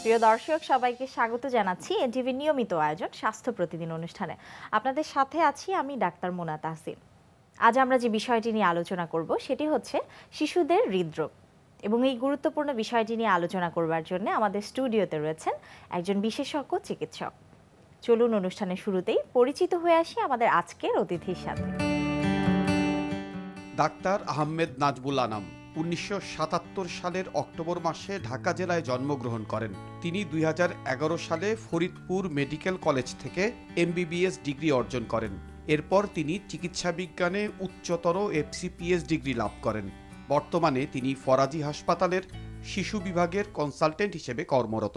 প্রিয় দর্শক, সবাইকে স্বাগত জানাচ্ছি এনটিভির নিয়মিত আয়োজন স্বাস্থ্য প্রতিদিন অনুষ্ঠানে। আপনাদের সাথে আছি আমি ডাক্তার মোনা তাহসিন। আজ আমরা যে বিষয়টি নিয়ে আলোচনা করব সেটি হচ্ছে শিশুদের হৃদরোগ, এবং এই গুরুত্বপূর্ণ বিষয়টি নিয়ে আলোচনা করবার জন্য আমাদের স্টুডিওতে রয়েছেন একজন বিশেষজ্ঞ চিকিৎসক। চলুন অনুষ্ঠানের শুরুতেই পরিচিত হয়ে আসি আমাদের আজকের অতিথির সাথে। ডাক্তার আহমেদ নাজবুল আনাম 1977 সালের অক্টোবর মাসে ঢাকা জেলায় জন্মগ্রহণ করেন। তিনি 2011 সালে ফরিদপুর মেডিকেল কলেজ থেকে MBBS ডিগ্রি অর্জন করেন। এরপর তিনি চিকিৎসা বিজ্ঞানে উচ্চতর FCPS ডিগ্রি লাভ করেন। বর্তমানে তিনি ফরাজি হাসপাতালের শিশু বিভাগের কনসালটেন্ট হিসেবে কর্মরত।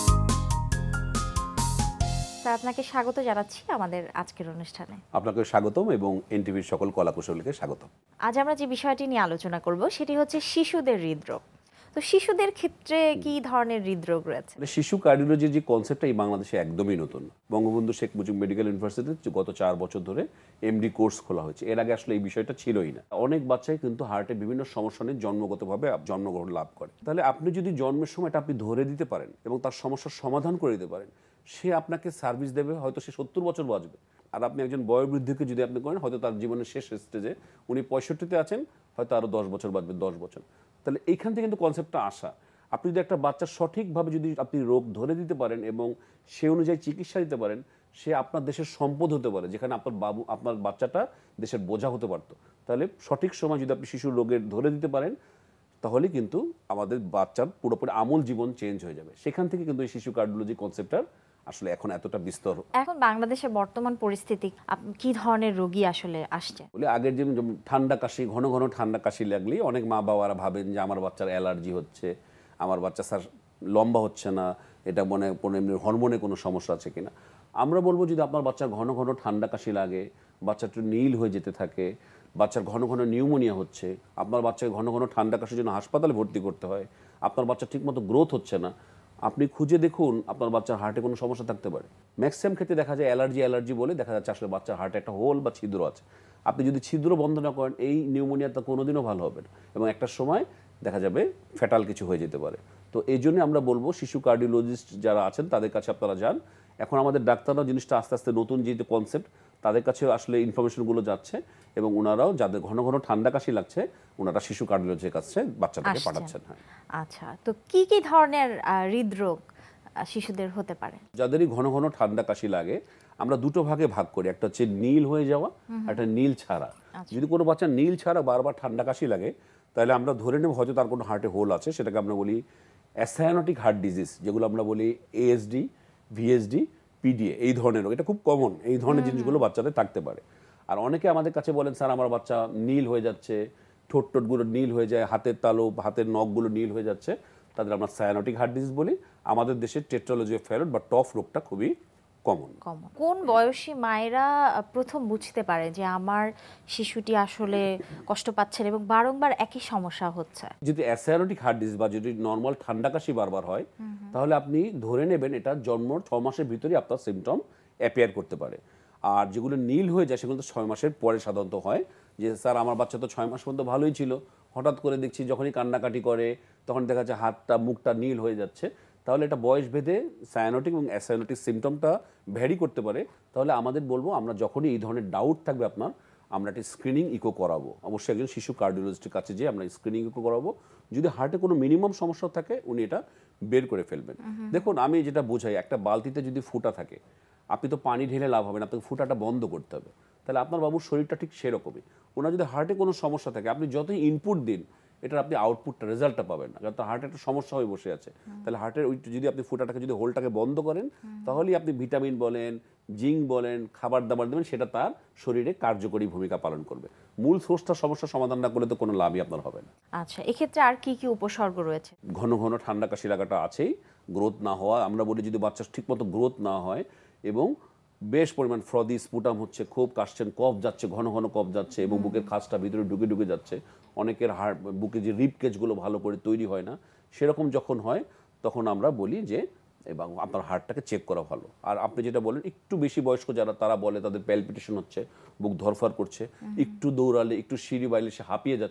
আপনাকে স্বাগত জানাচ্ছি আমাদের আজকের অনুষ্ঠানে। আপনাকে স্বাগতম এবং এনটিভির সকল কলাকুশলীকে স্বাগতম। আজ আমরা যে বিষয়টি নিয়ে আলোচনা করব সেটি হচ্ছে শিশুদের হৃদরোগ। তো শিশুদের ক্ষেত্রে কি ধরনের হৃদরোগ রয়েছে? শিশু কার্ডিওলজির যে কনসেপ্টটা এই বাংলাদেশে একদমই নতুন। বঙ্গবন্ধু শেখ মুজিব মেডিকেল ইউনিভার্সিটিতে গত 4 বছর ধরে MD কোর্স খোলা হয়েছে। এর আগে আসলে এই বিষয়টা ছিলই না। অনেক বাচ্চাই কিন্তু হার্টে বিভিন্ন সমস্যা নিয়ে জন্মগতভাবে জন্মগ্রহণ লাভ করে। তাহলে আপনি যদি জন্মের সময়টা আপনি ধরে দিতে পারেন এবং তার সমস্যার সমাধান করে দিতে পারেন, সে আপনাকে সার্ভিস দেবে। হয়তো সে 70 বছর বাঁচবে। আর আপনি একজন বয়োবৃদ্ধকে যদি আপনি করেন, হয়তো তার জীবনের শেষ স্টেজে উনি 65-তে আছেন, হয়তো আরও 10 বছর বাঁচবে, 10 বছর। তাহলে এইখান থেকে কিন্তু কনসেপ্টটা আসা। আপনি যদি একটা বাচ্চা সঠিকভাবে যদি আপনি রোগ ধরে দিতে পারেন এবং সে অনুযায়ী চিকিৎসা দিতে পারেন, সে আপনার দেশের সম্পদ হতে পারে, যেখানে আপনার বাচ্চাটা দেশের বোঝা হতে পারতো। তাহলে সঠিক সময় যদি আপনি শিশুর রোগের ধরে দিতে পারেন, তাহলে কিন্তু আমাদের বাচ্চার পুরোপুরি আমূল জীবন চেঞ্জ হয়ে যাবে। সেখান থেকে কিন্তু এই শিশু কার্ডিওলজি কনসেপ্টটার আসলে এখন এতটা বিস্তর। এখন বাংলাদেশের বর্তমান পরিস্থিতি কি ধরনের রোগী আসলে আসছে? বলে আগের যেমন ঠান্ডা কাশি, ঘন ঘন ঠান্ডা কাশি লাগলেই অনেক মা বাবারা ভাবেন যে আমার বাচ্চার অ্যালার্জি হচ্ছে, আমার বাচ্চা স্যার লম্বা হচ্ছে না, এটা মনে কোনো এমনি হরমোনে কোনো সমস্যা আছে কিনা। আমরা বলবো যদি আপনার বাচ্চার ঘন ঘন ঠান্ডা কাশি লাগে, বাচ্চাটা নীল হয়ে যেতে থাকে, বাচ্চার ঘন ঘন নিউমোনিয়া হচ্ছে, আপনার বাচ্চাকে ঘন ঘন ঠান্ডা কাশির জন্য হাসপাতালে ভর্তি করতে হয়, আপনার বাচ্চা ঠিকমতো গ্রোথ হচ্ছে না, আপনি খুঁজে দেখুন আপনার বাচ্চার হার্টে কোনো সমস্যা থাকতে পারে। ম্যাক্সিমাম ক্ষেত্রে দেখা যায় অ্যালার্জি বলে দেখা যাচ্ছে আসলে বাচ্চার হার্টে একটা হোল বা ছিদ্র আছে। আপনি যদি ছিদ্র বন্ধ না করেন, এই নিউমোনিয়াটা কোনোদিনও ভালো হবে না এবং একটা সময় দেখা যাবে ফ্যাটাল কিছু হয়ে যেতে পারে। তো এই জন্য আমরা বলবো শিশু কার্ডিওলজিস্ট যারা আছেন তাদের কাছে আপনারা যান। এখন আমাদের ডাক্তাররাও জিনিসটা আস্তে আস্তে নতুন যে কনসেপ্ট, তাদের কাছে আসলে ইনফরমেশনগুলো যাচ্ছে এবং ওনারাও যাদের ঘন ঘন ঠান্ডা কাশি লাগছে, ওনারা শিশু কার্ডিওলজির কাছে বাচ্চাটাকে পাঠাচ্ছেন। আচ্ছা, তো কি কি ধরনের হৃদরোগ শিশুদের হতে পারে? যাদেরই ঘন ঘন ঠান্ডা কাশি লাগে আমরা দুটো ভাগে ভাগ করি, একটা হচ্ছে নীল হয়ে যাওয়া, একটা নীল ছাড়া। যদি কোনো বাচ্চা নীল ছাড়া বারবার ঠান্ডা কাশি লাগে, তাহলে আমরা ধরে নেব হয়তো তার কোনো হার্টে হোল আছে। সেটাকে আমরা বলি অ্যাসায়ানোটিক হার্ট ডিজিজ, যেগুলো আমরা বলি ASD, VSD, PDA, এই ধরনের রোগ। এটা খুব কমন, এই ধরনের জিনিসগুলো বাচ্চাদের থাকতে পারে। আর অনেকে আমাদের কাছে বলেন স্যার আমার বাচ্চা নীল হয়ে যাচ্ছে, ঠোঁটগুলো নীল হয়ে যায়, হাতের তালু, হাতের নখগুলো নীল হয়ে যাচ্ছে, তাদের আমরা সায়ানোটিক হার্ট ডিজিজ বলি। আমাদের দেশে টেট্রালজি অফ ফ্যালট বা টফ রোগটা খুবই কমন। কোন বয়সী মায়েরা প্রথম বুঝতে পারে যে আমার শিশুটি আসলে কষ্ট পাচ্ছেন এবং বারংবার একই সমস্যা হচ্ছে? যদি অ্যাসায়ানোটিক হার্ট ডিজিজ বা যদি নর্মাল ঠান্ডা কাশি বারবার হয়, তাহলে আপনি ধরে নেবেন এটা জন্মর 6 মাসের ভিতরেই আপনার সিমটম অ্যাপিয়ার করতে পারে। আর যেগুলো নীল হয়ে যায় সেগুলো তো 6 মাসের পরে সাধারণত হয়। যে স্যার আমার বাচ্চা তো 6 মাস পর্যন্ত ভালোই ছিল, হঠাৎ করে দেখছি যখনই কান্নাকাটি করে তখন দেখা যাচ্ছে হাতটা মুখটা নীল হয়ে যাচ্ছে। তাহলে এটা বয়স ভেদে সায়ানোটিক এবং অ্যাসায়ানোটিক সিমটমটা ভ্যারি করতে পারে। তাহলে আমাদের বলবো আমরা যখনই এই ধরনের ডাউট থাকবে আপনার, আমরা একটা স্ক্রিনিং ইকো করাবো। অবশ্যই একজন শিশু কার্ডিওলজিস্টের কাছে যেয়ে আমরা স্ক্রিনিং ইকো করাবো। যদি হার্টে কোনো মিনিমাম সমস্যা থাকে উনি এটা বের করে ফেলবেন। দেখুন আমি যেটা বোঝাই, একটা বালতিতে যদি ফুটা থাকে, আপনি তো পানি ঢেলে লাভ হবে না, আপনাকে ফুটাটা বন্ধ করতে হবে। তাহলে আপনার বাবুর শরীরটা ঠিক সেরকমই। ওনার যদি হার্টে কোনো সমস্যা থাকে, আপনি যতই ইনপুট দিন এটার আপনি আউটপুটটা রেজাল্টটা পাবেন না, কারণ তার হার্টে একটা সমস্যা হয়ে বসে আছে। তাহলে হার্টের ওই যদি আপনি ফুটাটাকে যদি হোলটাকে বন্ধ করেন, তাহলেই আপনি ভিটামিন বলেন, জিঙ্ক বলেন, খাবার দাবার দেবেন, সেটা তার শরীরে কার্যকরী ভূমিকা পালন করবে। মূল সোর্সটা সমস্যা সমাধান না করলে তো কোনো লাভই আপনার হবে না। আচ্ছা, এক্ষেত্রে আর কি কি উপসর্গ রয়েছে? ঘন ঘন ঠান্ডা কাশি লাগাটা আছেই, গ্রোথ না হওয়া, আমরা বলি যদি বাচ্চা ঠিকমতো গ্রোথ না হয় এবং বেশ পরিমাণ ফ্রদি স্পুটাম হচ্ছে, খুব কাশছেন, কফ যাচ্ছে, ঘন ঘন কফ যাচ্ছে এবং বুকের খাসটা ভিতরে ঢুকে ঢুকে যাচ্ছে, অনেকের বুকে যে রিব কেজগুলো ভালো করে তৈরি হয় না, সেরকম যখন হয় তখন আমরা বলি যে এবং আপনার হার্টটাকে চেক করা ভালো। আর আপনি যেটা বলেন একটু বেশি বয়স্ক যারা, তারা বলে তাদের প্যালপিটেশন হচ্ছে, বুক ধরফর করছে, একটু দৌড়ালে একটু সিঁড়ি বাইলে সে হাঁপিয়ে যাচ্ছে,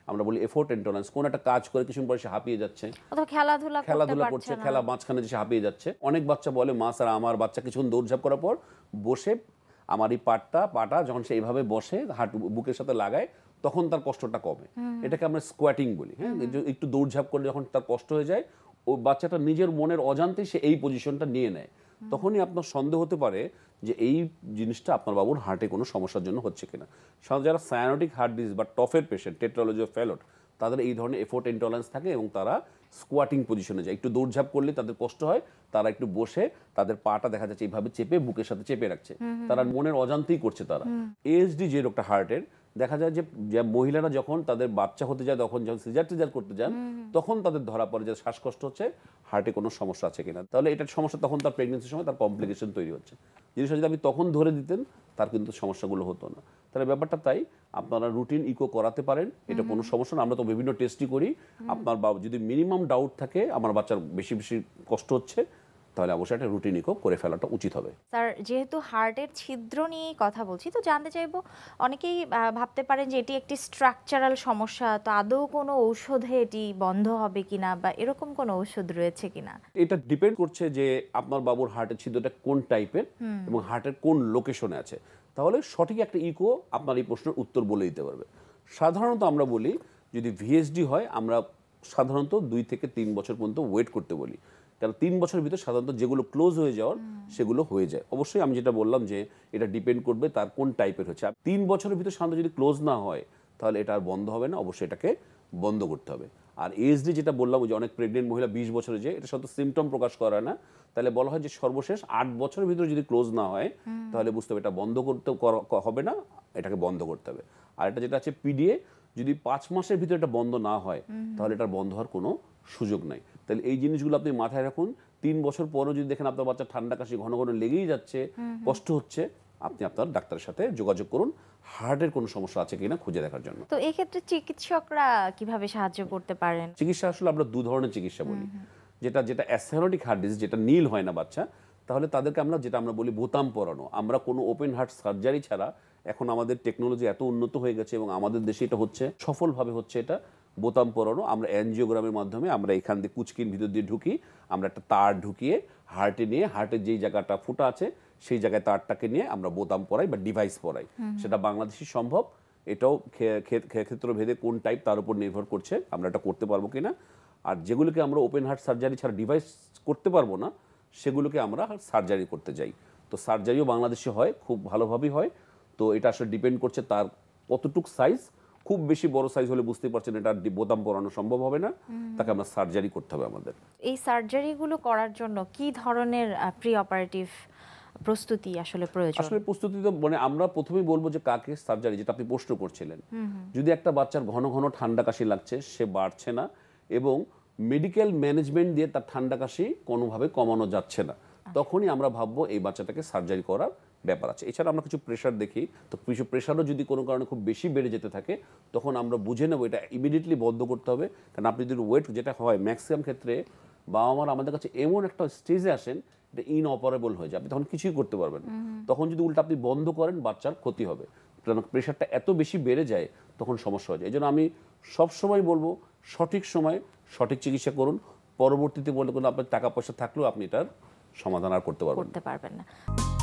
আমরা বলি এফোর্ট ইনটলারেন্স, কোন একটা কাজ করে কিছুক্ষণ পরে সে হাঁপিয়ে যাচ্ছে, অথবা খেলাধুলা করছে, খেলা মাঝখানে যে সে হাঁপিয়ে যাচ্ছে। অনেক বাচ্চা বলে মা স্যার আমার বাচ্চা কিছুক্ষণ দৌড়ঝাঁপ করার পর বসে আমার এই পাটা যখন সে এইভাবে বসে হাঁটু বুকের সাথে লাগায় তখন তার কষ্টটা কমে। এটাকে আমরা স্কোয়াটিং বলি। হ্যাঁ, একটু দৌড়ঝাঁপ করলে যখন তার কষ্ট হয়ে যায় ও বাচ্চাটা নিজের মনের অজান্তেই সে এই পজিশনটা নিয়ে নেয়। তখনই আপনার সন্দেহ হতে পারে যে এই জিনিসটা আপনার বাবুর হার্টে কোনো সমস্যার জন্য হচ্ছে কিনা। সাধারণত যারা সায়ানোটিক হার্ট ডিজিজ বা টফের পেশেন্ট, টেট্রালজি অফ ফ্যালট, তাদের এই ধরনের এফোর্ট ইনটলারেন্স থাকে এবং তারা স্কোয়াটিং পজিশনে যায়। একটু দৌড়ঝাঁপ করলে তাদের কষ্ট হয়, তারা একটু বসে তাদের পাটা দেখা যাচ্ছে এইভাবে চেপে বুকের সাথে চেপে রাখছে, তারা মনের অজান্তেই করছে তারা। এএসডি যে রোগটা হার্টের, দেখা যায় যে মহিলারা যখন তাদের বাচ্চা হতে যায় তখন যখন সিজার করতে যান তখন তাদের ধরা পড়ে যে শ্বাসকষ্ট হচ্ছে, হার্টে কোনো সমস্যা আছে কিনা। তাহলে এটার সমস্যা তখন তার প্রেগনেন্সির সময় তার কমপ্লিকেশন তৈরি হচ্ছে। জিনিসটা যদি আপনি তখন ধরে দিতেন তার কিন্তু সমস্যাগুলো হতো না। তাহলে ব্যাপারটা তাই, আপনারা রুটিন ইকো করাতে পারেন, এটা কোনো সমস্যা না। আমরা তো বিভিন্ন টেস্টই করি। আপনার যদি মিনিমাম ডাউট থাকে আমার বাচ্চার বেশি বেশি কষ্ট হচ্ছে, তাহলে অবশ্যই একটা রুটিন ইকো করে ফেলাটা উচিত হবে। স্যার, যেহেতু হার্টের ছিদ্র নিয়ে কথা বলছি, তো জানতে চাইবো, অনেকেই ভাবতে পারেন যে এটি একটি স্ট্রাকচারাল সমস্যা, তো আদৌ কোনো ঔষধে এটি বন্ধ হবে কিনা বা এরকম কোনো ঔষধ রয়েছে কিনা? এটা ডিপেন্ড করছে যে আপনার বাবুর হার্টের ছিদ্রটা কোন টাইপের এবং হার্টের কোন লোকেশনে আছে। তাহলে সঠিক একটা ইকো আপনার এই প্রশ্নের উত্তর বলে দিতে পারবে। সাধারণত আমরা বলি যদি ভিএসডি হয় আমরা সাধারণত 2 থেকে 3 বছর পর্যন্ত ওয়েট করতে বলি, কারণ 3 বছরের ভিতর সাধারণত যেগুলো ক্লোজ হয়ে যাওয়ার সেগুলো হয়ে যায়। অবশ্যই আমি যেটা বললাম যে এটা ডিপেন্ড করবে তার কোন টাইপের হচ্ছে। 3 বছরের ভিতর সাধারণত যদি ক্লোজ না হয় তাহলে এটা আর বন্ধ হবে না, অবশ্যই এটাকে বন্ধ করতে হবে। আর এএসডি যেটা বললাম যে অনেক প্রেগনেন্ট মহিলা 20 বছরে যে এটা সাধারণত সিমটম প্রকাশ করে না, তাহলে বলা হয় যে সর্বশেষ 8 বছরের ভিতরে যদি ক্লোজ না হয় তাহলে বুঝতে হবে এটা বন্ধ করতে হবে না, এটাকে বন্ধ করতে হবে। আর এটা যেটা আছে পিডিএ, যদি 5 মাসের ভিতরে এটা বন্ধ না হয় তাহলে এটা বন্ধ হওয়ার কোনো সুযোগ নাই। তাহলে এই জিনিসগুলো আপনি মাথায় রাখুন। 3 বছর পরেও যদি দেখেন আপনার বাচ্চা ঠান্ডা কাশি ঘন ঘন লেগেই যাচ্ছে, কষ্ট হচ্ছে, আপনি আপনার ডাক্তারের সাথে যোগাযোগ করুন হার্টের কোনো সমস্যা আছে কিনা খুঁজে দেখার জন্য। তো এই ক্ষেত্রে চিকিৎসকরা কিভাবে সাহায্য করতে পারেন? চিকিৎসা আসলে আমরা 2 ধরনের চিকিৎসা বলি। যেটা অ্যাসানোটিক হার্ট ডিজিজ, যেটা নীল হয় না বাচ্চা, তাহলে তাদেরকে আমরা বলি বোতাম পরানো। আমরা কোনো ওপেন হার্ট সার্জারি ছাড়া, এখন আমাদের টেকনোলজি এত উন্নত হয়ে গেছে এবং আমাদের দেশে এটা হচ্ছে সফলভাবে হচ্ছে, এটা বোতাম পরানো। আমরা অ্যানজিওগ্রামের মাধ্যমে আমরা এখান দিয়ে কুচকির ভিতর দিয়ে ঢুকি, আমরা একটা তার ঢুকিয়ে হার্টে নিয়ে, হার্টের যেই জায়গাটা ফুটা আছে সেই জায়গায় তারটাকে নিয়ে আমরা বোতাম পরাই বা ডিভাইস পরাই। সেটা বাংলাদেশে সম্ভব। এটাও ক্ষেত্র ভেদে কোন টাইপ তার উপর নির্ভর করছে আমরা এটা করতে পারবো কিনা। আর যেগুলোকে আমরা ওপেন হার্ট সার্জারি ছাড়া ডিভাইস করতে পারবো না সেগুলোকে আমরা সার্জারি করতে যাই। তো সার্জারিও বাংলাদেশে হয়, খুব ভালোভাবেই হয়। তো এটা আসলে ডিপেন্ড করছে তার কতটুক সাইজ। খুব বেশি বড় সাইজ হলে বুঝতে পারছেন এটা বোতাম পরানো সম্ভব হবে না, তাকে আমরা সার্জারি করতে হবে আমাদের। এই সার্জারিগুলো করার জন্য কি ধরনের প্রি অপারেটিভ প্রস্তুতি আসলে প্রয়োজন? আসলে প্রস্তুতি তো মানে আমরা প্রথমেই বলবো যে কাকে সার্জারি, যেটা আপনি প্রশ্ন করছিলেন। যদি একটা বাচ্চার ঘন ঘন ঠান্ডা কাশি লাগছে, সে বাড়ছে না এবং মেডিকেল ম্যানেজমেন্ট দিয়ে তার ঠান্ডা কাশি কোনোভাবে কমানো যাচ্ছে না, তখনই আমরা ভাববো এই বাচ্চাটাকে সার্জারি করার ব্যাপার আছে। এছাড়া আমরা কিছু প্রেশার দেখি, তো কিছু প্রেশারও যদি কোনো কারণে খুব বেশি বেড়ে যেতে থাকে তখন আমরা বুঝে নেবো এটা ইমিডিয়েটলি বন্ধ করতে হবে। কারণ আপনি যদি ওয়েট, যেটা হয় ম্যাক্সিমাম ক্ষেত্রে বাবা মারা আমাদের কাছে এমন একটা স্টেজে আসেন এটা ইনঅপারেবল হয়ে যায়, আপনি তখন কিছুই করতে পারবেন না। তখন যদি উল্টা আপনি বন্ধ করেন বাচ্চার ক্ষতি হবে, কারণ প্রেশারটা এত বেশি বেড়ে যায় তখন সমস্যা হয়ে যায়। এই জন্য আমি সবসময় বলবো সঠিক সময় সঠিক চিকিৎসা করুন। পরবর্তীতে বলতে কোনো আপনার টাকা পয়সা থাকলেও আপনি এটার সমাধান আর করতে পারবেন না।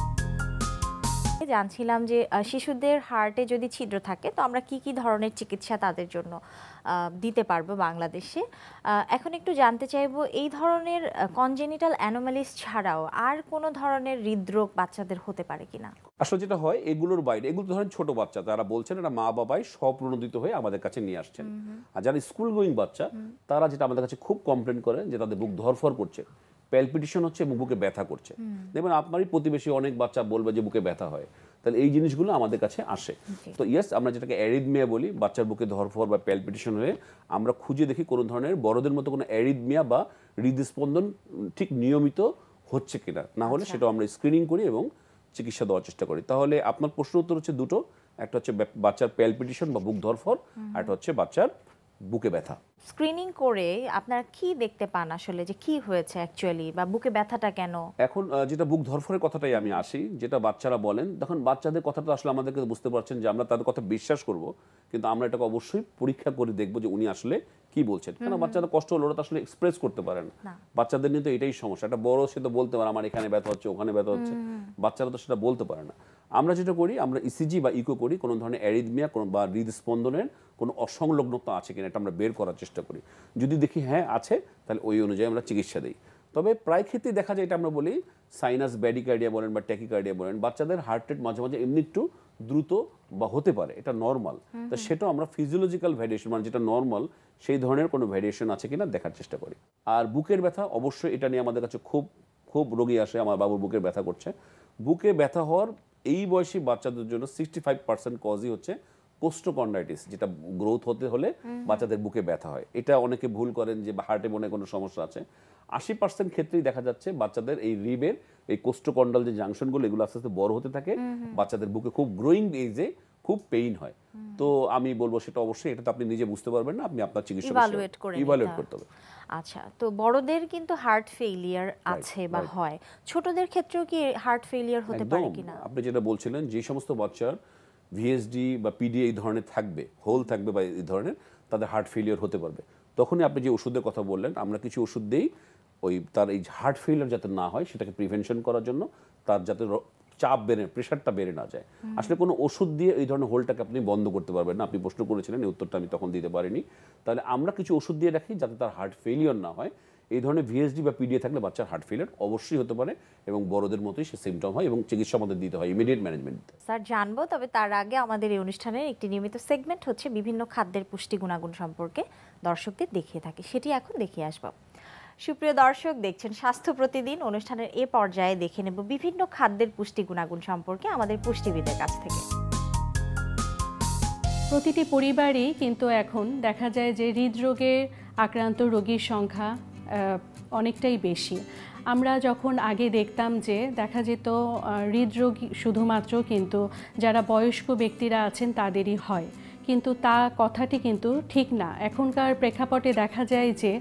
জানছিলাম যে শিশুদের হার্টে যদি ছিদ্র থাকে তো আমরা কি কি ধরনের চিকিৎসা তাদের জন্য দিতে পারবো বাংলাদেশে। এখন একটু জানতে চাইবো, এই ধরনের কনজেনিটাল অ্যানোমালিস ছাড়াও আর কোনো ধরনের হৃদরোগ বাচ্চাদের হতে পারে কিনা? আসলে যেটা হয় এগুলোর বাইরে, এগুলো ধরেন ছোট বাচ্চা যারা বলছেন এরা মা বাবাই স্বপ্রণোদিত হয়ে আমাদের কাছে নিয়ে আসছেন। আর যারা স্কুল গোয়িং বাচ্চা তারা যেটা আমাদের কাছে খুব কমপ্লেন করেন যে তাদের বুক ধরফর করছে, প্যালপিটেশন হচ্ছে এবং বুকে ব্যথা করছে। দেখবেন আপনারই প্রতিবেশী অনেক বাচ্চা বলবে যে বুকে ব্যথা হয়, তাহলে এই জিনিসগুলো আমাদের কাছে আসে। তো ইয়েস, আমরা যেটাকে অ্যারিদমিয়া বলি, বাচ্চার বুকে ধরফর বা প্যালপিটেশন হয়ে আমরা খুঁজে দেখি কোনো ধরনের বড়দের মতো কোনো অ্যারিদমিয়া বা হৃদস্পন্দন ঠিক নিয়মিত হচ্ছে কিনা, না হলে সেটা আমরা স্ক্রিনিং করি এবং চিকিৎসা দেওয়ার চেষ্টা করি। তাহলে আপনার প্রশ্ন উত্তর হচ্ছে দুটো, একটা হচ্ছে বাচ্চার প্যালপিটেশন বা বুক ধরফর, আর একটা হচ্ছে বাচ্চার বুকে ব্যথা। স্ক্রিনিং করে আপনারা কি দেখতে পান আসলে যে কি হয়েছে অ্যাকচুয়ালি, বা বুকে ব্যথাটা কেন? এখন যেটা বুক ধরফরের কথাটাই আমি আসি, যেটা বাচ্চারা বলেন, তখন বাচ্চাদের কথাটা আসলে আমাদেরকে বুঝতে পারছেন যে আমরা তাদের কথা বিশ্বাস করব, কিন্তু আমরা এটাকে অবশ্যই পরীক্ষা করে দেখব যে উনি আসলে কি বলছেন। কেন বাচ্চারা কষ্ট হলো ওরা তো আসলে এক্সপ্রেস করতে পারে না। বাচ্চাদের নিয়ে তো এটাই সমস্যা। একটা বড় সে তো বলতে পারে আমার এখানে ব্যথা হচ্ছে, ওখানে ব্যথা হচ্ছে, বাচ্চারা তো সেটা বলতে পারে না। আমরা যেটা করি, আমরা ইসিজি বা ইকো করি, কোনো ধরনের অ্যারিথমিয়া বা হৃদস্পন্দনের কোনো অসংলগ্নতা আছে কিনা এটা আমরা বের করার চেষ্টা করি। যদি দেখি হ্যাঁ আছে, তাহলে ওই অনুযায়ী আমরা চিকিৎসা দিই। তবে প্রায় ক্ষেত্রেই দেখা যায়, এটা আমরা বলি সাইনাস ব্যাডিকার্ডিয়া বলেন বা ট্যাকিকার্ডিয়া বলেন, বাচ্চাদের হার্ট রেট মাঝে মাঝে এমনি একটু দ্রুত বা হতে পারে, এটা নর্মাল। তো সেটাও আমরা ফিজিওলজিক্যাল ভ্যারিয়েশন, মানে যেটা নর্মাল সেই ধরনের কোনো ভ্যারিয়েশন আছে কিনা দেখার চেষ্টা করি। আর বুকের ব্যথা, অবশ্যই এটা নিয়ে আমাদের কাছে খুব খুব রোগী আসে, আমার বাবুর বুকের ব্যথা করছে। বুকে ব্যথা হওয়ার এই বয়সী বাচ্চাদের জন্য 65% কজই হচ্ছে কোস্টোকন্ডাইটিস, যেটা গ্রোথ হতে হলে বাচ্চাদের বুকে ব্যথা হয়। এটা অনেকে ভুল করেন যে হার্টে মনে কোনো সমস্যা আছে। 80% ক্ষেত্রেই দেখা যাচ্ছে বাচ্চাদের এই রিবের এই কোস্টোকন্ডাল যে জাংশনগুলো, এগুলো আস্তে আস্তে বড় হতে থাকে, বাচ্চাদের বুকে খুব গ্রোয়িং এজে খুব পেইন হয়। তো আমি বলবো সেটা অবশ্যই, এটা তো আপনি নিজে বুঝতে পারবেন না, আপনি আপনার চিকিৎসক ইভালুয়েট করতে হবে। আচ্ছা, তো বড়দের কিন্তু হার্ট ফেইলিয়ার আছে বা হয়, ছোটদের ক্ষেত্রেও কি হার্ট ফেইলিয়ার হতে পারে কিনা? আপনি যেটা বলছিলেন, যে সমস্ত বাচ্চার ভিএসডি বা পিডি এই ধরনের থাকবে, হোল থাকবে বা এই ধরনের, তাদের হার্ট ফেলিয়ার হতে পারবে। তখনই আপনি যে ওষুধের কথা বললেন, আমরা কিছু ওষুধ দিই ওই তার এই হার্ট ফেলিয়ার যাতে না হয় সেটাকে প্রিভেনশন করার জন্য, তার যাতে চাপ বেড়ে, প্রেশারটা বেড়ে না যায়। আসলে কোনো ওষুধ দিয়ে এই ধরনের হোলটাকে আপনি বন্ধ করতে পারবেন না। আপনি প্রশ্ন করেছিলেন, এই উত্তরটা আমি তখন দিতে পারিনি। তাহলে আমরা কিছু ওষুধ দিয়ে রাখি যাতে তার হার্ট ফেলিয়ার না হয়। এই ধরনের ভিএসডি বা পিডিএ থাকলে বাচ্চার হার্ট ফেলিয়ার অবশ্যই হতে পারে, এবং বড়দের মতোই সে সিমটম হয়, এবং চিকিৎসা আমাদের দিতে হয়, ইমিডিয়েট ম্যানেজমেন্ট। স্যার জানবো, তবে তার আগে আমাদের এই অনুষ্ঠানের একটি নিয়মিত সেগমেন্ট হচ্ছে বিভিন্ন খাদ্যের পুষ্টি গুণাগুণ সম্পর্কে দর্শকদের দেখিয়ে থাকি, সেটি এখন দেখিয়ে আসবো। সুপ্রিয় দর্শক, দেখছেন স্বাস্থ্য প্রতিদিন। অনুষ্ঠানের এ পর্যায়ে দেখে নেব বিভিন্ন খাদ্যের পুষ্টি গুণাগুণ সম্পর্কে আমাদের পুষ্টিবিদের কাছ থেকে। প্রতিটি পরিবারেই কিন্তু এখন দেখা যায় যে হৃদরোগে আক্রান্ত রোগীর সংখ্যা অনেকটাই বেশি। আমরা যখন আগে দেখতাম যে দেখা যেত হৃদরোগ শুধুমাত্র কিন্তু যারা বয়স্ক ব্যক্তিরা আছেন তাদেরই হয়, কিন্তু কথাটি কিন্তু ঠিক না। এখনকার প্রেক্ষাপটে দেখা যায় যে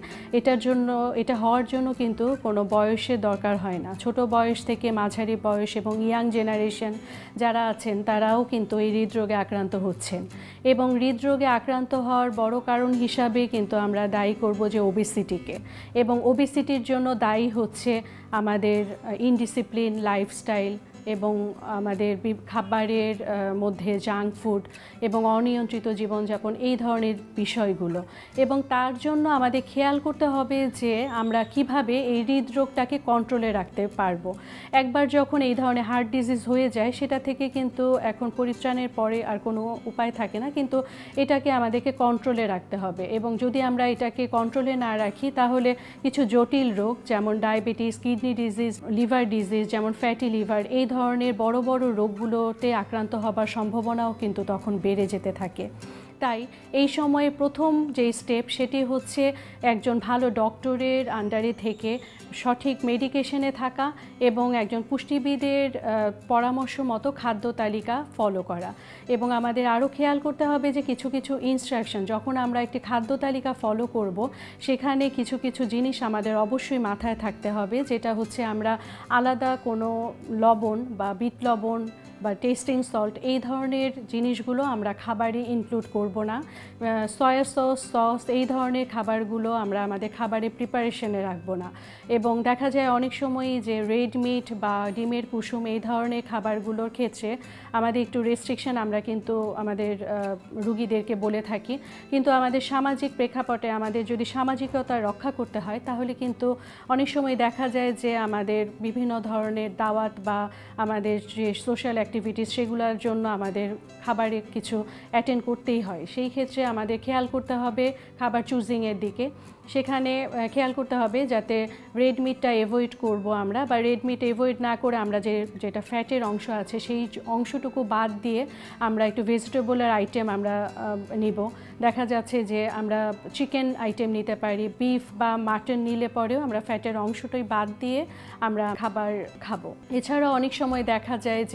এটা হওয়ার জন্য কিন্তু কোনো বয়সের দরকার হয় না। ছোট বয়স থেকে মাঝারি বয়স এবং ইয়াং জেনারেশন যারা আছেন তারাও কিন্তু এই হৃদরোগে আক্রান্ত হচ্ছেন, এবং হৃদরোগে আক্রান্ত হওয়ার বড় কারণ হিসাবে কিন্তু আমরা দায়ী করব যে ওবেসিটিকে, এবং ওবেসিটির জন্য দায়ী হচ্ছে আমাদের ইনডিসিপ্লিন লাইফস্টাইল এবং আমাদের খাবারের মধ্যে জাঙ্ক ফুড এবং অনিয়ন্ত্রিত জীবনযাপন, এই ধরনের বিষয়গুলো। এবং তার জন্য আমাদের খেয়াল করতে হবে যে আমরা কিভাবে এই হৃদরোগটাকে কন্ট্রোলে রাখতে পারবো। একবার যখন এই ধরনের হার্ট ডিজিজ হয়ে যায়, সেটা থেকে কিন্তু এখন পরিত্রাণের পরে আর কোনো উপায় থাকে না, কিন্তু এটাকে আমাদেরকে কন্ট্রোলে রাখতে হবে। এবং যদি আমরা এটাকে কন্ট্রোলে না রাখি, তাহলে কিছু জটিল রোগ যেমন diabetes, kidney disease, liver disease যেমন ফ্যাটি লিভার, এই ধরনের বড় বড় রোগগুলোতে আক্রান্ত হবার সম্ভাবনাও কিন্তু তখন বেড়ে যেতে থাকে। তাই এই সময়ে প্রথম যে স্টেপ সেটি হচ্ছে একজন ভালো ডক্টরের আন্ডারে থেকে সঠিক মেডিকেশনে থাকা এবং একজন পুষ্টিবিদের পরামর্শ মতো খাদ্য তালিকা ফলো করা। এবং আমাদের আরও খেয়াল করতে হবে যে কিছু কিছু ইনস্ট্রাকশন, যখন আমরা একটি খাদ্য তালিকা ফলো করব, সেখানে কিছু কিছু জিনিস আমাদের অবশ্যই মাথায় থাকতে হবে, যেটা হচ্ছে আমরা আলাদা কোনো লবণ বা বিট লবণ বা টেস্টিং সল্ট এই ধরনের জিনিসগুলো আমরা খাবারে ইনক্লুড করব না। সয়া সস এই ধরনের খাবারগুলো আমরা আমাদের খাবারে প্রিপারেশনে রাখবো না। এবং দেখা যায় অনেক সময়ই যে রেড মিট বা ডিমের কুসুম এই ধরনের খাবারগুলোর ক্ষেত্রে আমাদের একটু রেস্ট্রিকশন আমরা কিন্তু আমাদের রুগীদেরকে বলে থাকি, কিন্তু আমাদের সামাজিক প্রেক্ষাপটে আমাদের যদি সামাজিকতা রক্ষা করতে হয়, তাহলে কিন্তু অনেক সময় দেখা যায় যে আমাদের বিভিন্ন ধরনের দাওয়াত বা আমাদের যে সোশ্যাল অ্যাক্টিভিটিস সেগুলোর জন্য আমাদের খাবারে কিছু অ্যাটেন্ড করতেই হয়। সেই ক্ষেত্রে আমাদের খেয়াল করতে হবে খাবার চুজিংয়ের দিকে। সেখানে খেয়াল করতে হবে যাতে রেড মিটটা অ্যাভয়েড করব আমরা, বা রেড মিট অ্যাভয়েড না করে আমরা যেটা ফ্যাটের অংশ আছে সেই অংশটুকু বাদ দিয়ে আমরা একটু ভেজিটেবলের আইটেম আমরা নিব। দেখা যাচ্ছে যে আমরা চিকেন আইটেম নিতে পারি, বিফ বা মাটন নিলে পরেও আমরা ফ্যাটের অংশটাই বাদ দিয়ে আমরা খাবার খাবো। এছাড়াও অনেক সময় দেখা যায় যে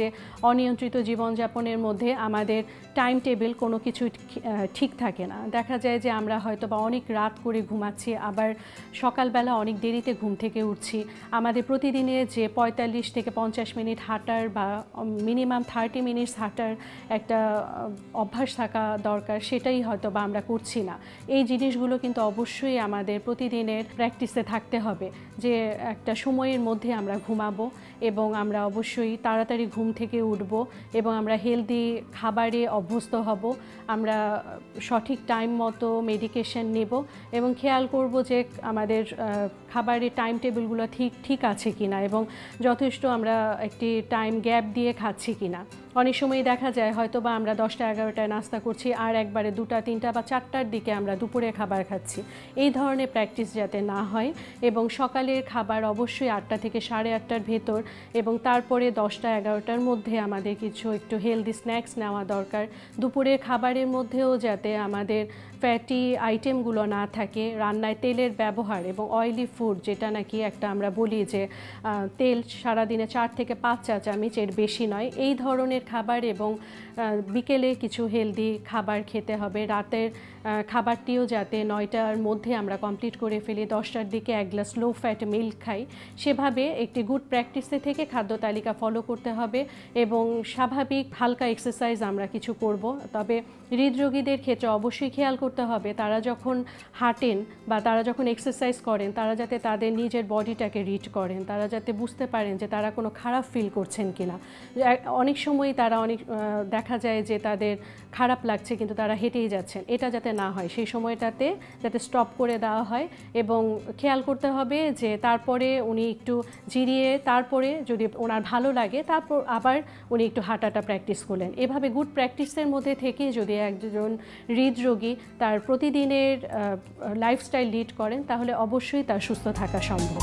অনিয়ন্ত্রিত জীবনযাপনের মধ্যে আমাদের টাইম টেবিল কোনো কিছু ঠিক থাকে না। দেখা যায় যে আমরা হয়তো বা অনেক রাত করে ঘুমাচ্ছি, আবার সকালবেলা অনেক দেরিতে ঘুম থেকে উঠছি। আমাদের প্রতিদিনে যে 45 থেকে 50 মিনিট হাঁটার বা মিনিমাম 30 মিনিটস হাঁটার একটা অভ্যাস থাকা দরকার, সেটাই হয়তো বা আমরা করছি না। এই জিনিসগুলো কিন্তু অবশ্যই আমাদের প্রতিদিনের প্র্যাকটিসে থাকতে হবে, যে একটা সময়ের মধ্যে আমরা ঘুমাবো এবং আমরা অবশ্যই তাড়াতাড়ি ঘুম থেকে উঠব এবং আমরা হেলদি খাবারে অভ্যস্ত হব, আমরা সঠিক টাইম মতো মেডিকেশন নেব এবং খেয়াল করব যে আমাদের খাবারের টাইম টেবিলগুলো ঠিক আছে কিনা এবং যথেষ্ট আমরা একটি টাইম গ্যাপ দিয়ে খাচ্ছি কিনা। অনেক সময় দেখা যায় হয়তো বা আমরা 10টা 11টায় নাস্তা করছি আর একবারে 2টা 3টা বা 4টার দিকে আমরা দুপুরে খাবার খাচ্ছি। এই ধরনের প্র্যাকটিস যাতে না হয় এবং সকালের খাবার অবশ্যই 8টা থেকে 8:30টার ভেতর এবং তারপরে 10টা 11টার মধ্যে আমাদের কিছু একটু হেলদি স্ন্যাক্স নেওয়া দরকার। দুপুরের খাবারের মধ্যেও যাতে আমাদের ফ্যাটি আইটেমগুলো না থাকে, রান্নায় তেলের ব্যবহার এবং অয়েলি ফুড, যেটা নাকি একটা আমরা বলি যে তেল সারাদিনে 4 থেকে 5 চা চামচ, এর বেশি নয়, এই ধরনের খাবার এবং বিকেলে কিছু হেলদি খাবার খেতে হবে। রাতের খাবারটিও যাতে 9টার মধ্যে আমরা কমপ্লিট করে ফেলি, 10টার দিকে 1 গ্লাস লো ফ্যাট মিল্ক খাই। সেভাবে একটি গুড প্র্যাকটিসে থেকে খাদ্য তালিকা ফলো করতে হবে এবং স্বাভাবিক হালকা এক্সারসাইজ আমরা কিছু করব। তবে হৃদরোগীদের ক্ষেত্রে অবশ্যই খেয়াল করতে হবে তারা যখন হাঁটেন বা তারা যখন এক্সারসাইজ করেন, তারা যাতে তাদের নিজের বডিটাকে রিড করেন, তারা যাতে বুঝতে পারেন যে তারা কোনো খারাপ ফিল করছেন কিনা। অনেক সময় তারা দেখা যায় যে তাদের খারাপ লাগছে কিন্তু তারা হেঁটেই যাচ্ছেন, এটা যাতে না হয় সেই সময়টাতে যাতে স্টপ করে দেওয়া হয় এবং খেয়াল করতে হবে যে তারপরে উনি একটু জিরিয়ে তারপরে যদি ওনার ভালো লাগে তারপর আবার উনি একটু হাঁটাটা প্র্যাকটিস করলেন। এভাবে গুড প্র্যাকটিসের মধ্যে থেকে যদি একজন হৃদরোগী তার প্রতিদিনের লাইফস্টাইল লিড করেন তাহলে অবশ্যই তার সুস্থ থাকা সম্ভব।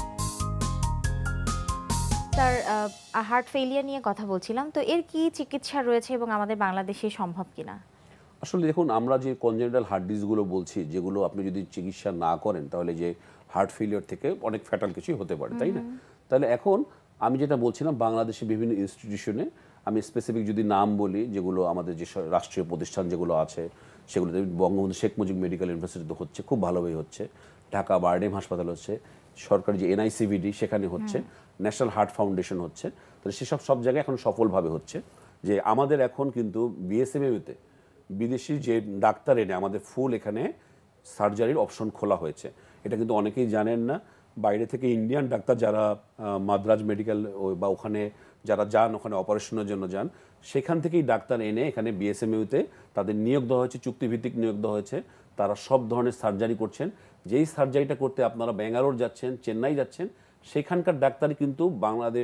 স্যার, হার্ট ফেলিয়ার নিয়ে কথা বলছিলাম, তো এর কি চিকিৎসা রয়েছে এবং আমাদের বাংলাদেশে সম্ভব কিনা? আসলে দেখুন, আমরা যে কনজেনিটাল হার্ট ডিজিজগুলো বলছি, যেগুলো আপনি যদি চিকিৎসা না করেন তাহলে যে হার্ট ফেলিয়ার থেকে অনেক ফ্যাটাল কিছুই হতে পারে, তাই না? তাহলে এখন আমি যেটা বলছিলাম, বাংলাদেশে বিভিন্ন ইনস্টিটিউশনে, আমি স্পেসিফিক যদি নাম বলি, যেগুলো আমাদের যে রাষ্ট্রীয় প্রতিষ্ঠান যেগুলো আছে সেগুলোতে বঙ্গবন্ধু শেখ মুজিব মেডিকেল ইউনিভার্সিটিতে হচ্ছে, খুব ভালোভাবে হচ্ছে। ঢাকা বারডেম হাসপাতাল হচ্ছে, সরকারি যে NICVD সেখানে হচ্ছে, ন্যাশনাল হার্ট ফাউন্ডেশন হচ্ছে। তাহলে সেসব সব জায়গায় এখন সফলভাবে হচ্ছে। যে আমাদের এখন কিন্তু BSMMUতে বিদেশি যে ডাক্তার এনে আমাদের ফুল এখানে সার্জারির অপশন খোলা হয়েছে। এটা কিন্তু অনেকেই জানেন না। বাইরে থেকে ইন্ডিয়ান ডাক্তার যারা মাদ্রাজ মেডিকেল বা ওখানে যারা যান, ওখানে অপারেশনের জন্য যান, সেখান থেকেই ডাক্তার এনে এখানে BSMMUতে তাদের নিয়োগ দেওয়া হয়েছে, চুক্তিভিত্তিক নিয়োগ দেওয়া হয়েছে। তারা সব ধরনের সার্জারি করছেন। যেই সার্জারিটা করতে আপনারা ব্যাঙ্গালোর যাচ্ছেন, চেন্নাই যাচ্ছেন, সেখানকার ডাক্তারই কিন্তু বাংলাদেশ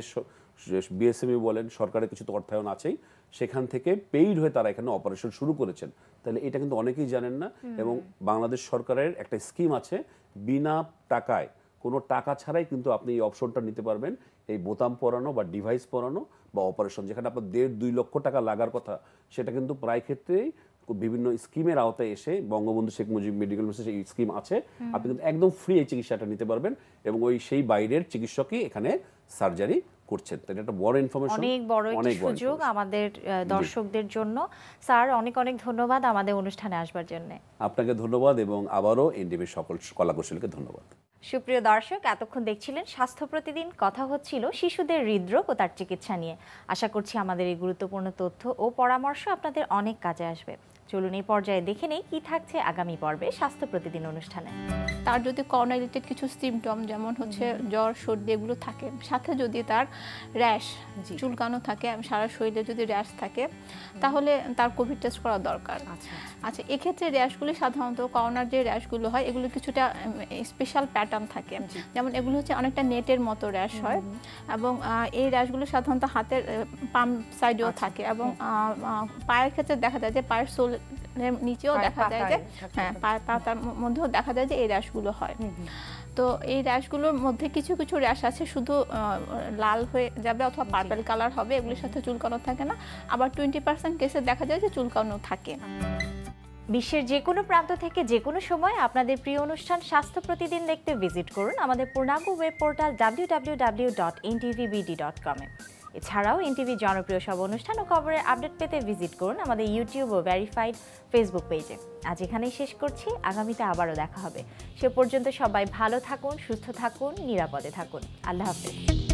BSMMU বলেন, সরকারের কিছু তো অর্থায়ন আছেই, সেখান থেকে পেইড হয়ে তারা এখানে অপারেশন শুরু করেছেন। তাহলে এটা কিন্তু অনেকেই জানেন না। এবং বাংলাদেশ সরকারের একটা স্কিম আছে, বিনা টাকায়, কোনো টাকা ছাড়াই কিন্তু আপনি এই অপশনটা নিতে পারবেন, এই বোতাম পরানো বা ডিভাইস পরানো বা অপারেশন। যেখানে আপনার 1.5-2 লক্ষ টাকা লাগার কথা, সেটা কিন্তু প্রায় ক্ষেত্রেই বিভিন্ন স্কিমের আওতায় এসে বঙ্গবন্ধু শেখ মুজিব মেডিকেল ইউনিভার্সিটি এই স্কিম আছে, আপনি কিন্তু একদম ফ্রি এই চিকিৎসাটা নিতে পারবেন এবং সেই বাইরের চিকিৎসকই এখানে সার্জারি করছেন। তাই এটা বড় ইনফরমেশন, অনেক বড় একটি সুযোগ আমাদের দর্শকদের জন্য। স্যার, অনেক অনেক ধন্যবাদ আমাদের অনুষ্ঠানে আসবার জন্য। আপনাকে ধন্যবাদ এবং আবারও এনটিভির সকল কলাকুশলীকে ধন্যবাদ। সুপ্রিয় দর্শক, এতক্ষণ দেখছিলেন স্বাস্থ্য প্রতিদিন। কথা হচ্ছিল শিশুদের হৃদরোগ ও তার চিকিৎসা নিয়ে। আশা করছি আমাদের এই গুরুত্বপূর্ণ তথ্য ও পরামর্শ আপনাদের অনেক কাজে আসবে। চলুন এই পর্যায়ে দেখে নেই কি থাকছে আগামী পর্বে স্বাস্থ্য প্রতিদিন অনুষ্ঠানে। তার যদি করোনা রিলেটেড কিছু সিমটম, যেমন হচ্ছে জ্বর, সর্দি এগুলো থাকে, সাথে যদি তার র্যাশ, চুলকানো থাকে, সারা শরীরে যদি র্যাশ থাকে, তাহলে তার কোভিড টেস্ট করা দরকার। আচ্ছা, এক্ষেত্রে র্যাশগুলি সাধারণত করোনার যে র্যাশগুলো হয়, এগুলো কিছুটা স্পেশাল প্যাটার্ন থাকে। যেমন এগুলো হচ্ছে অনেকটা নেটের মতো র্যাশ হয় এবং এই র্যাশগুলো সাধারণত হাতের পাম সাইডেও থাকে এবং পায়ের ক্ষেত্রে দেখা যায় যে পায়ের সোল নিচেও দেখা যায় যে, হ্যাঁ, পাতার মধ্যেও দেখা যায় যে এই র্যাশগুলো হয়। তো এই র্যাশগুলোর মধ্যে কিছু কিছু র্যাশ আছে শুধু লাল হয়ে যাবে অথবা পার্পল কালার হবে, এগুলির সাথে চুলকানো থাকে না। আবার 20% কেসে দেখা যায় যে চুলকানো থাকে। বিশ্বের যে কোনো প্রান্ত থেকে যে কোনো সময় আপনাদের প্রিয় অনুষ্ঠান স্বাস্থ্য প্রতিদিন দেখতে ভিজিট করুন আমাদের পূর্ণাঙ্গ ওয়েব পোর্টাল www.ntvbd.com-এ। এছাড়াও এনটিভির জনপ্রিয় সব অনুষ্ঠান ও খবরের আপডেট পেতে ভিজিট করুন আমাদের ইউটিউব ও ভেরিফাইড ফেসবুক পেজে। আজ এখানেই শেষ করছি, আগামীতে আবারও দেখা হবে। সে পর্যন্ত সবাই ভালো থাকুন, সুস্থ থাকুন, নিরাপদে থাকুন। আল্লাহ হাফেজ।